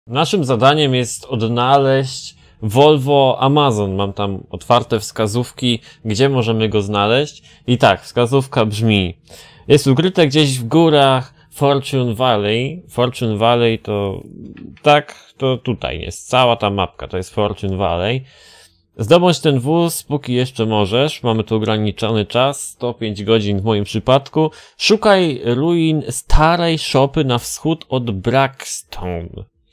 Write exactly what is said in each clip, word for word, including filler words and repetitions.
Naszym zadaniem jest odnaleźć Volvo Amazon. Mam tam otwarte wskazówki, gdzie możemy go znaleźć. I tak, wskazówka brzmi: jest ukryte gdzieś w górach Fortune Valley. Fortune Valley to... tak, to tutaj jest. Cała ta mapka to jest Fortune Valley. Zdobądź ten wóz, póki jeszcze możesz. Mamy tu ograniczony czas, sto pięć godzin w moim przypadku. Szukaj ruin starej szopy na wschód od Braxton.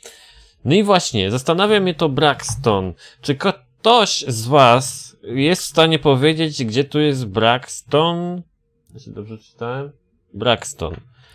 No i właśnie, zastanawia mnie to Braxton. Czy ktoś z was jest w stanie powiedzieć, gdzie tu jest Braxton? Jeśli dobrze czytałem? Braxton.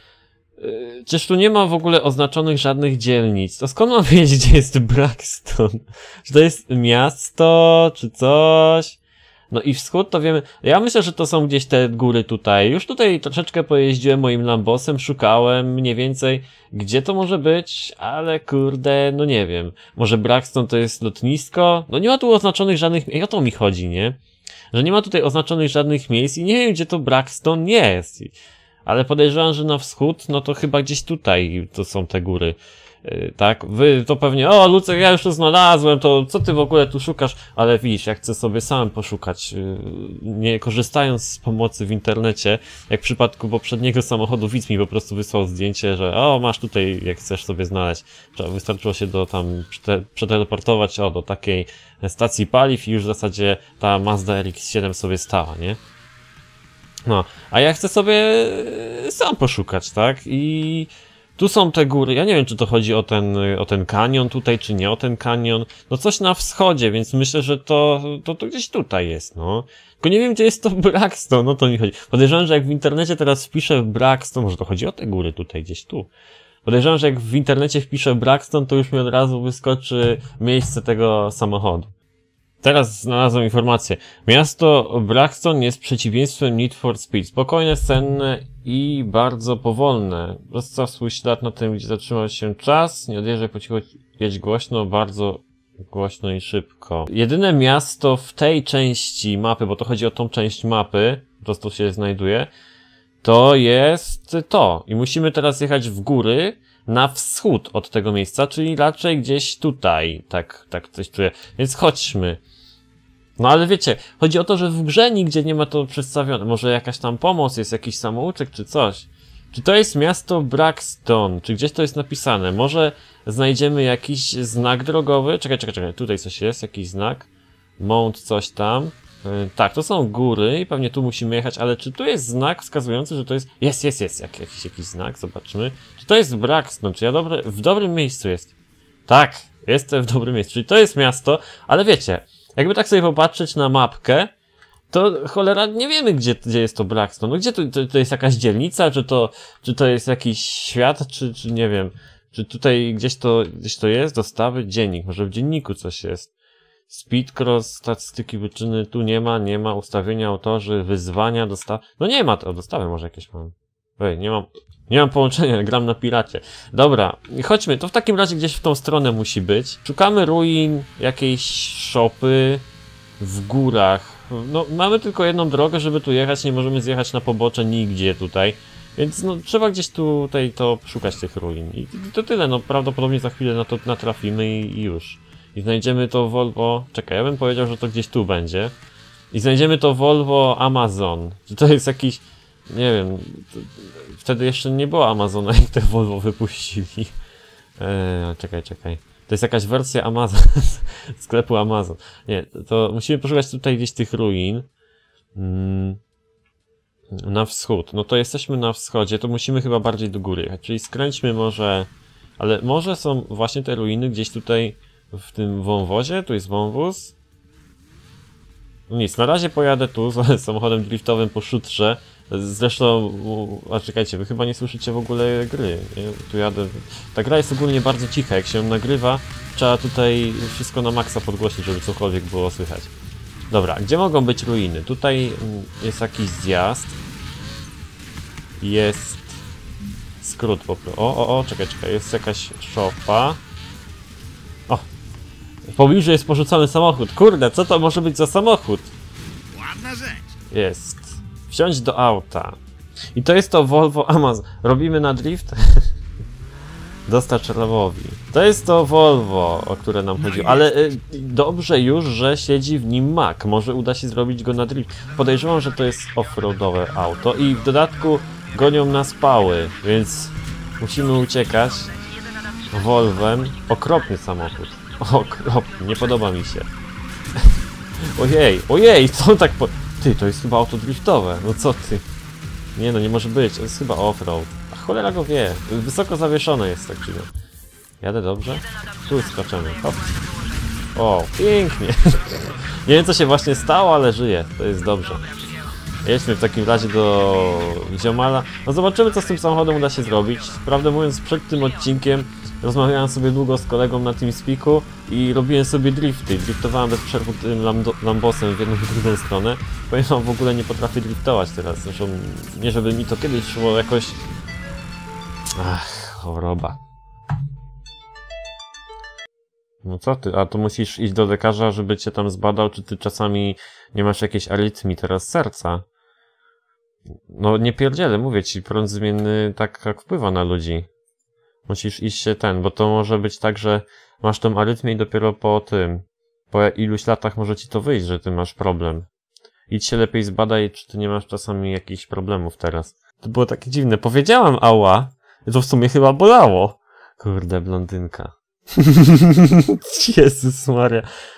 Yy, czyż tu nie ma w ogóle oznaczonych żadnych dzielnic? To skąd mam wiedzieć, gdzie jest Braxton? Czy to jest miasto, czy coś? No i wschód to wiemy... Ja myślę, że to są gdzieś te góry tutaj. Już tutaj troszeczkę pojeździłem moim Lambosem, szukałem mniej więcej, gdzie to może być, ale kurde, no nie wiem. Może Braxton to jest lotnisko? No nie ma tu oznaczonych żadnych... I o to mi chodzi, nie? Że nie ma tutaj oznaczonych żadnych miejsc i nie wiem, gdzie to Braxton jest. Ale podejrzewam, że na wschód, no to chyba gdzieś tutaj to są te góry. Yy, tak, wy to pewnie, o Lucek, ja już to znalazłem, to co ty w ogóle tu szukasz? Ale widzisz, ja chcę sobie sam poszukać, yy, nie korzystając z pomocy w internecie, jak w przypadku poprzedniego samochodu, widz mi po prostu wysłał zdjęcie, że o, masz tutaj, jak chcesz sobie znaleźć. Wystarczyło się do tam przeteleportować, o, do takiej stacji paliw i już w zasadzie ta Mazda R X siedem sobie stała, nie? No, a ja chcę sobie sam poszukać, tak? I tu są te góry. Ja nie wiem, czy to chodzi o ten, o ten kanion tutaj, czy nie o ten kanion. No coś na wschodzie, więc myślę, że to, to, to gdzieś tutaj jest, no. Tylko nie wiem, gdzie jest to Braxton, no to mi chodzi. Podejrzewam, że jak w internecie teraz wpiszę Braxton, może to chodzi o te góry tutaj, gdzieś tu. Podejrzewam, że jak w internecie wpiszę Braxton, to już mi od razu wyskoczy miejsce tego samochodu. Teraz znalazłem informację. Miasto Braxton jest przeciwieństwem Need for Speed. Spokojne, senne i bardzo powolne. Rozstaw swój ślad na tym, gdzie zatrzymał się czas. Nie odjeżdżaj po cichu, jedź głośno, bardzo głośno i szybko. Jedyne miasto w tej części mapy, bo to chodzi o tą część mapy, po prostu się znajduje, to jest to. I musimy teraz jechać w góry, na wschód od tego miejsca, czyli raczej gdzieś tutaj. Tak, tak coś czuję. Więc chodźmy. No ale wiecie, chodzi o to, że w grze nigdzie nie ma to przedstawione. Może jakaś tam pomoc, jest jakiś samouczek czy coś. Czy to jest miasto Braxton? Czy gdzieś to jest napisane? Może znajdziemy jakiś znak drogowy? Czekaj, czekaj, czekaj. Tutaj coś jest, jakiś znak. Mount coś tam. Yy, tak, to są góry i pewnie tu musimy jechać, ale czy tu jest znak wskazujący, że to jest... Jest, jest, jest jak, jakiś, jakiś znak, zobaczmy. Czy to jest Braxton? Czy ja dobre... w dobrym miejscu jest? Tak, jestem w dobrym miejscu. Czyli to jest miasto, ale wiecie... Jakby tak sobie popatrzeć na mapkę, to cholera nie wiemy, gdzie, gdzie jest to Braxton. No gdzie to, to, to jest jakaś dzielnica, czy to, czy to jest jakiś świat, czy, czy nie wiem. Czy tutaj gdzieś to, gdzieś to jest? Dostawy? Dziennik. Może w dzienniku coś jest. Speedcross, statystyki wyczyny. Tu nie ma, nie ma. Ustawienia, autorzy, wyzwania, dostawy. No nie ma to. Dostawy może jakieś mam. Ej, nie mam, nie mam połączenia, gram na piracie. Dobra, chodźmy, to w takim razie gdzieś w tą stronę musi być. Szukamy ruin jakiejś szopy w górach. No, mamy tylko jedną drogę, żeby tu jechać, nie możemy zjechać na pobocze nigdzie tutaj. Więc no, trzeba gdzieś tutaj to szukać tych ruin. I to tyle, no prawdopodobnie za chwilę na to natrafimy i, i już. I znajdziemy to Volvo... Czekaj, ja bym powiedział, że to gdzieś tu będzie. I znajdziemy to Volvo Amazon. Czy to jest jakiś... Nie wiem, wtedy jeszcze nie było Amazona, jak te Volvo wypuścili. Eee, czekaj, czekaj. To jest jakaś wersja Amazon, sklepu Amazon. Nie, to musimy poszukać tutaj gdzieś tych ruin. Mm, na wschód. No to jesteśmy na wschodzie, to musimy chyba bardziej do góry jechać. Czyli skręćmy może... Ale może są właśnie te ruiny gdzieś tutaj w tym wąwozie? Tu jest wąwóz. No nic, na razie pojadę tu z samochodem driftowym po szutrze. Zresztą, a czekajcie, wy chyba nie słyszycie w ogóle gry, nie? Tu jadę... Ta gra jest ogólnie bardzo cicha, jak się ją nagrywa, trzeba tutaj wszystko na maksa podgłosić, żeby cokolwiek było słychać. Dobra, gdzie mogą być ruiny? Tutaj jest jakiś zjazd. Jest... skrót po prostu. O, o, o, czekaj, czekaj, jest jakaś szopa. O! W pobliżu jest porzucony samochód. Kurde, co to może być za samochód? Ładna rzecz. Jest. Wsiądź do auta. I to jest to Volvo Amazon. Robimy na drift? dostarcz Rawowi. To jest to Volvo, o które nam chodziło, ale y, dobrze już, że siedzi w nim Mac. Może uda się zrobić go na drift. Podejrzewam, że to jest off-roadowe auto i w dodatku gonią nas pały, więc musimy uciekać Volvem. Okropny samochód. Okropny, nie podoba mi się. Ojej, ojej, co tak po... Ty, to jest chyba auto driftowe, no co ty? Nie no, nie może być, to jest chyba off-road. A cholera go wie, wysoko zawieszone jest tak dziwne. Jadę dobrze? Tu skaczemy, hop. O, pięknie. Nie wiem co się właśnie stało, ale żyję, to jest dobrze. Jedźmy w takim razie do ziomala. No zobaczymy co z tym samochodem uda się zrobić. Prawdę mówiąc, przed tym odcinkiem rozmawiałem sobie długo z kolegą na TeamSpeaku i robiłem sobie drifty. Driftowałem bez przerwy tym Lambosem w jedną i drugą stronę. Powiem wam, w ogóle nie potrafię driftować teraz. Zresztą nie żeby mi to kiedyś szło jakoś... Ach, choroba. No co ty? A to musisz iść do lekarza, żeby cię tam zbadał, czy ty czasami nie masz jakiejś arytmii teraz serca. No nie pierdzielę, mówię ci, prąd zmienny tak jak wpływa na ludzi. Musisz iść się ten, bo to może być tak, że masz tą arytmię i dopiero po tym, po iluś latach może ci to wyjść, że ty masz problem. Idź się lepiej zbadaj, czy ty nie masz czasami jakichś problemów teraz. To było takie dziwne. Powiedziałam ała, to w sumie chyba bolało. Kurde, blondynka. Jezus Maria.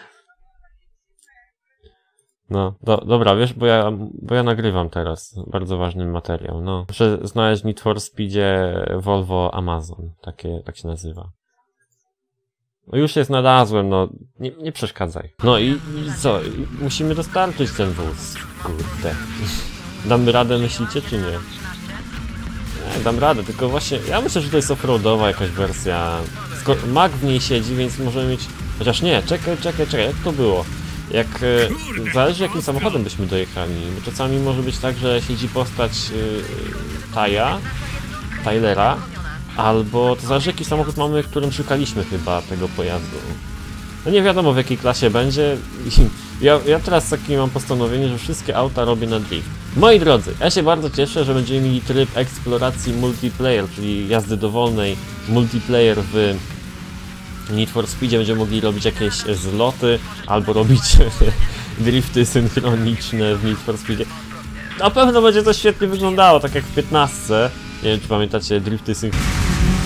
No, do, dobra, wiesz, bo ja, bo ja nagrywam teraz bardzo ważny materiał, no. Muszę znaleźć Need for Speedzie Volvo Amazon, takie, tak się nazywa. No już je znalazłem, no, nie, nie przeszkadzaj. No i, i co, I musimy dostarczyć ten wóz, kurde. Damy radę, myślicie, czy nie? Nie, dam radę, tylko właśnie, ja myślę, że to jest offroadowa jakaś wersja. Skoro Mac w niej siedzi, więc możemy mieć... Chociaż nie, czekaj, czekaj, czekaj, jak to było? Jak... E, zależy jakim samochodem byśmy dojechali, bo czasami może być tak, że siedzi postać e, Taja, Tylera, albo to zależy jaki samochód mamy, w którym szukaliśmy chyba tego pojazdu. No nie wiadomo w jakiej klasie będzie. Ja, ja teraz takie mam postanowienie, że wszystkie auta robię na drift. Moi drodzy, ja się bardzo cieszę, że będziemy mieli tryb eksploracji multiplayer, czyli jazdy dowolnej multiplayer w Need for Speedzie. Będziemy mogli robić jakieś zloty, albo robić drifty synchroniczne w Need for Speedzie. Na pewno będzie to świetnie wyglądało, tak jak w piętnastce. Nie wiem, czy pamiętacie drifty synchroniczne.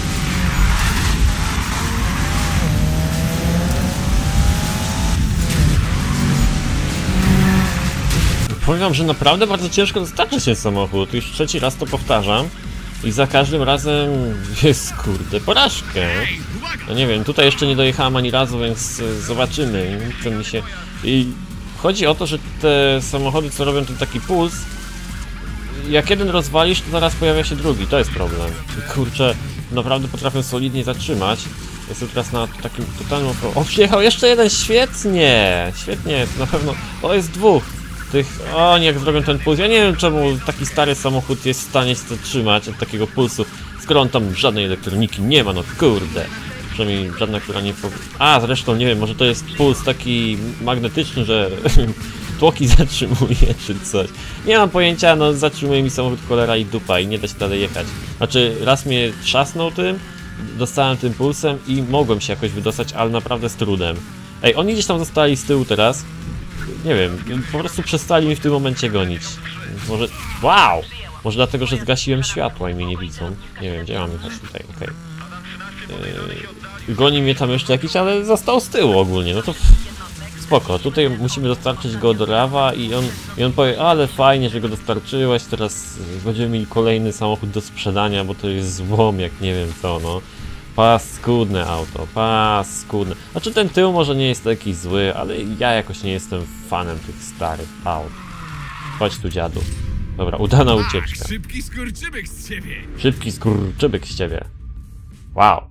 Powiem wam, że naprawdę bardzo ciężko dostarczyć ten samochód. Już trzeci raz to powtarzam. I za każdym razem jest, kurde, porażkę. No nie wiem, tutaj jeszcze nie dojechałem ani razu, więc zobaczymy. Co mi się... I chodzi o to, że te samochody, co robią ten taki puls, jak jeden rozwalisz, to zaraz pojawia się drugi. To jest problem. I kurczę, naprawdę potrafię solidnie zatrzymać. Jestem teraz na takim totalnym... O, przyjechał jeszcze jeden, świetnie! Świetnie, na pewno... O, jest dwóch. Tych, oni jak zrobią ten puls, ja nie wiem czemu taki stary samochód jest w stanie się trzymać od takiego pulsu, skoro on tam żadnej elektroniki nie ma, no kurde. Przynajmniej żadna, która nie powie... A, zresztą nie wiem, może to jest puls taki magnetyczny, że tłoki zatrzymuje czy coś. Nie mam pojęcia, no zatrzymuje mi samochód cholera i dupa i nie da się dalej jechać. Znaczy, raz mnie trzasnął tym, dostałem tym pulsem i mogłem się jakoś wydostać, ale naprawdę z trudem. Ej, oni gdzieś tam zostali z tyłu teraz. Nie wiem, po prostu przestali mi w tym momencie gonić. Może... Wow! Może dlatego, że zgasiłem światła i mnie nie widzą. Nie wiem, gdzie mam jechać tutaj, okej. Okay. Yy, goni mnie tam jeszcze jakiś, ale został z tyłu ogólnie, no to... Spoko, tutaj musimy dostarczyć go do Rawa i on, i on powie, ale fajnie, że go dostarczyłeś, teraz będziemy mieli kolejny samochód do sprzedania, bo to jest złom, jak nie wiem co, no. Paskudne auto, paskudne. Znaczy ten tył może nie jest taki zły, ale ja jakoś nie jestem fanem tych starych aut. Chodź tu, dziadu. Dobra, udana ucieczka. Szybki skurczybyk z ciebie. Szybki skurczybyk z ciebie. Wow.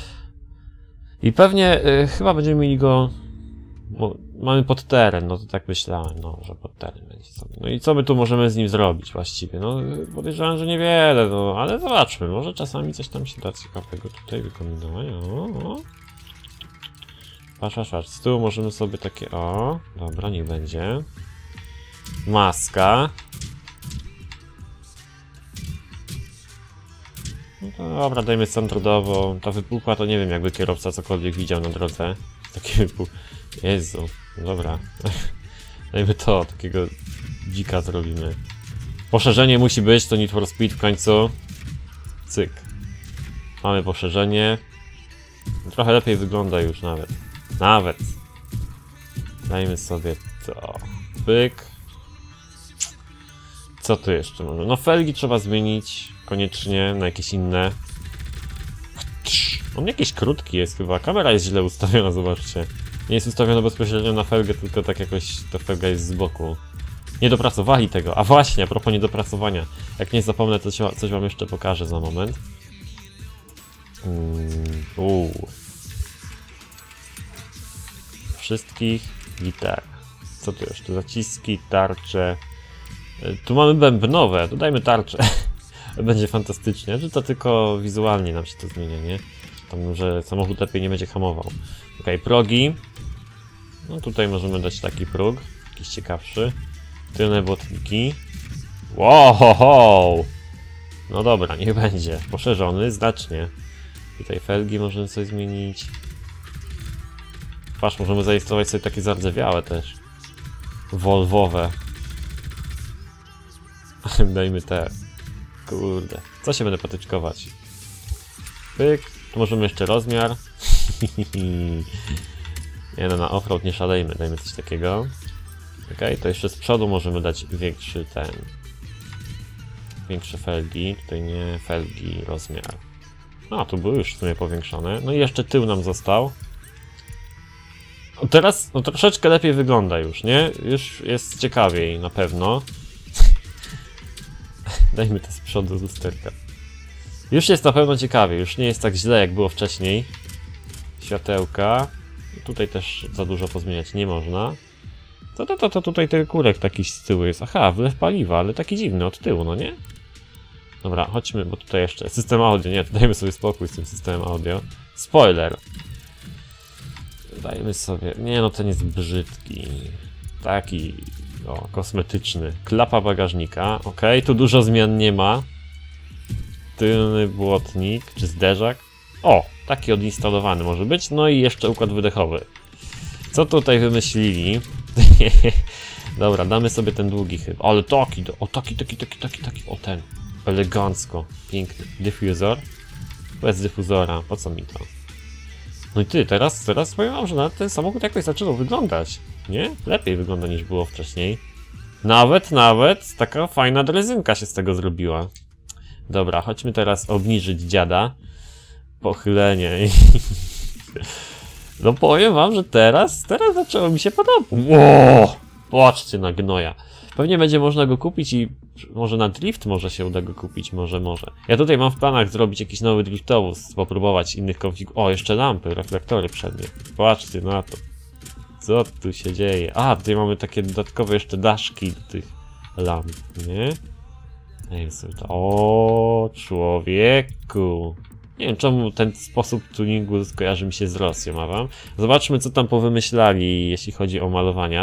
I pewnie y, chyba będziemy mieli go... Bo mamy pod teren, no to tak myślałem, no, że pod teren będzie sobie. No i co my tu możemy z nim zrobić właściwie? No podejrzewam, że niewiele, no, ale zobaczmy, może czasami coś tam się da ciekawego tutaj wykombinować, o, o. Patrz, patrz, patrz, z tyłu możemy sobie takie, o, dobra, niech będzie. Maska. No Dobra, dajmy standardową. Ta wypukła to nie wiem, jakby kierowca cokolwiek widział na drodze. Taki wypuk... Jezu, dobra. Dajmy to, takiego dzika zrobimy. Poszerzenie musi być, to Need for Speed w końcu. Cyk. Mamy poszerzenie. Trochę lepiej wygląda już nawet. Nawet. Dajmy sobie to. Pyk. Co tu jeszcze może? No felgi trzeba zmienić. Koniecznie na jakieś inne. On jakiś krótki jest chyba. Kamera jest źle ustawiona, zobaczcie. Nie jest ustawiona bezpośrednio na felgę, tylko tak jakoś ta felga jest z boku. Nie dopracowali tego. A właśnie, a propos niedopracowania. Jak nie zapomnę, to coś, coś wam jeszcze pokażę za moment. Mm, uu. Wszystkich gitar. Co tu jeszcze? Zaciski, tarcze. Tu mamy bębnowe, dodajmy tarcze. Będzie fantastycznie, że to tylko wizualnie nam się to zmienia, nie? Tam, że samochód lepiej nie będzie hamował. Ok, progi. No tutaj możemy dać taki próg, jakiś ciekawszy. Tylne błotniki. Wow! No dobra, niech będzie. Poszerzony znacznie. Tutaj felgi możemy coś zmienić. Patrz, możemy zainstalować sobie takie zardzewiałe też. Volvowe. Dajmy te. Kurde. Co się będę patyczkować? Pyk. Tu możemy jeszcze rozmiar. Nie no, na offroad nie szalejmy. Dajmy coś takiego. Ok, to jeszcze z przodu możemy dać większy ten. Większe felgi. Tutaj nie felgi, rozmiar. A, tu były już w sumie powiększone. No i jeszcze tył nam został. O, teraz no, troszeczkę lepiej wygląda już, nie? Już jest ciekawiej na pewno. Dajmy to z przodu z lusterka. Już jest na pewno ciekawie, już nie jest tak źle jak było wcześniej. Światełka. Tutaj też za dużo pozmieniać nie można. To, to, to, to tutaj ten kurek taki z tyłu jest. Aha, wlew paliwa, ale taki dziwny od tyłu, no nie? Dobra, chodźmy, bo tutaj jeszcze system audio, nie, to dajmy sobie spokój z tym systemem audio. Spoiler. Dajmy sobie, nie no ten jest brzydki. Taki, o, kosmetyczny. Klapa bagażnika, ok, tu dużo zmian nie ma. Tylny błotnik, czy zderzak. O, taki odinstalowany może być, no i jeszcze układ wydechowy. Co tutaj wymyślili? Dobra, damy sobie ten długi chyba. Ale taki, o taki, taki, taki, taki, taki, o ten. Elegancko, piękny. Dyfuzor? Bez dyfuzora, po co mi to? No i ty, teraz, teraz powiem wam, że nawet ten samochód jakoś zaczął wyglądać. Nie? Lepiej wygląda niż było wcześniej. Nawet, nawet taka fajna drezynka się z tego zrobiła. Dobra, chodźmy teraz obniżyć dziada. Pochylenie. No powiem wam, że teraz, teraz zaczęło mi się podobać. Ło! Patrzcie na gnoja. Pewnie będzie można go kupić i może na drift może się uda go kupić, może, może. Ja tutaj mam w planach zrobić jakiś nowy driftowóz, popróbować innych konfig... O, jeszcze lampy, reflektory przednie. Patrzcie na to. Co tu się dzieje? A, tutaj mamy takie dodatkowe jeszcze daszki do tych lamp, nie? Ej, sobie to... O, człowieku. Nie wiem, czemu ten sposób tuningu skojarzy mi się z Rosją, a wam? Zobaczmy, co tam powymyślali, jeśli chodzi o malowania.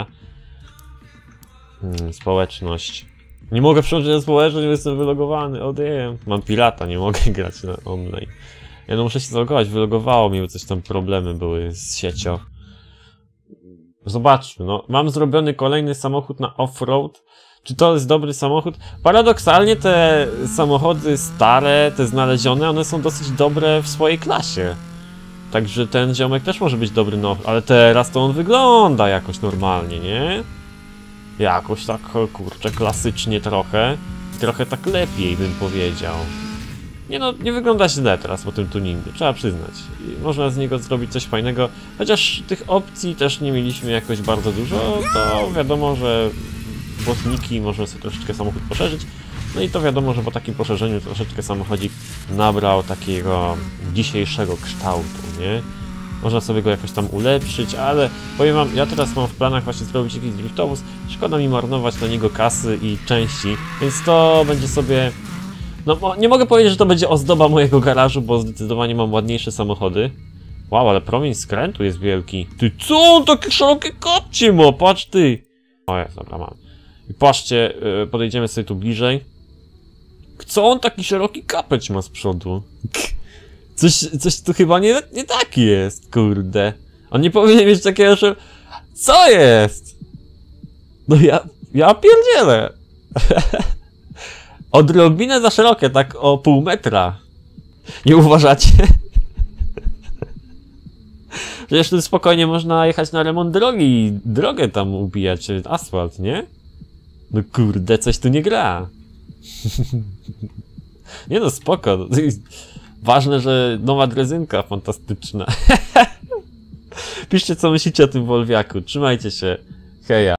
Hmm, społeczność. Nie mogę przełączyć na społeczność, bo jestem wylogowany. O nie, mam pirata, nie mogę grać na online. Ja no muszę się zalogować, wylogowało mi, bo coś tam problemy były z siecią. Zobaczmy, no. Mam zrobiony kolejny samochód na off-road. Czy to jest dobry samochód? Paradoksalnie te samochody stare, te znalezione, one są dosyć dobre w swojej klasie. Także ten ziomek też może być dobry, no, ale teraz to on wygląda jakoś normalnie, nie? Jakoś tak, kurczę, klasycznie trochę. Trochę tak lepiej bym powiedział. Nie no, nie wygląda źle teraz po tym tuningu, trzeba przyznać. I można z niego zrobić coś fajnego. Chociaż tych opcji też nie mieliśmy jakoś bardzo dużo, to wiadomo, że błotniki można sobie troszeczkę samochód poszerzyć. No i to wiadomo, że po takim poszerzeniu troszeczkę samochodzik nabrał takiego dzisiejszego kształtu, nie? Można sobie go jakoś tam ulepszyć, ale powiem wam, ja teraz mam w planach właśnie zrobić jakiś driftowóz. Szkoda mi marnować na niego kasy i części, więc to będzie sobie... No nie mogę powiedzieć, że to będzie ozdoba mojego garażu, bo zdecydowanie mam ładniejsze samochody. Wow, ale promień skrętu jest wielki. Ty co? On takie szerokie kopcie ma, patrz ty! O jest, dobra, mam. I patrzcie, podejdziemy sobie tu bliżej. Co on taki szeroki kapeć ma z przodu? Coś, coś tu chyba nie, nie tak jest, kurde. On nie powinien mieć takiego, że... Co jest? No ja... Ja pierdzielę. Odrobinę za szerokie, tak o pół metra. Nie uważacie? Przecież tu spokojnie można jechać na remont drogi i drogę tam ubijać, asfalt, nie? No kurde, coś tu nie gra. Nie no, spoko. Ważne, że nowa drezynka fantastyczna. Piszcie, co myślicie o tym Wolwiaku. Trzymajcie się. Heja.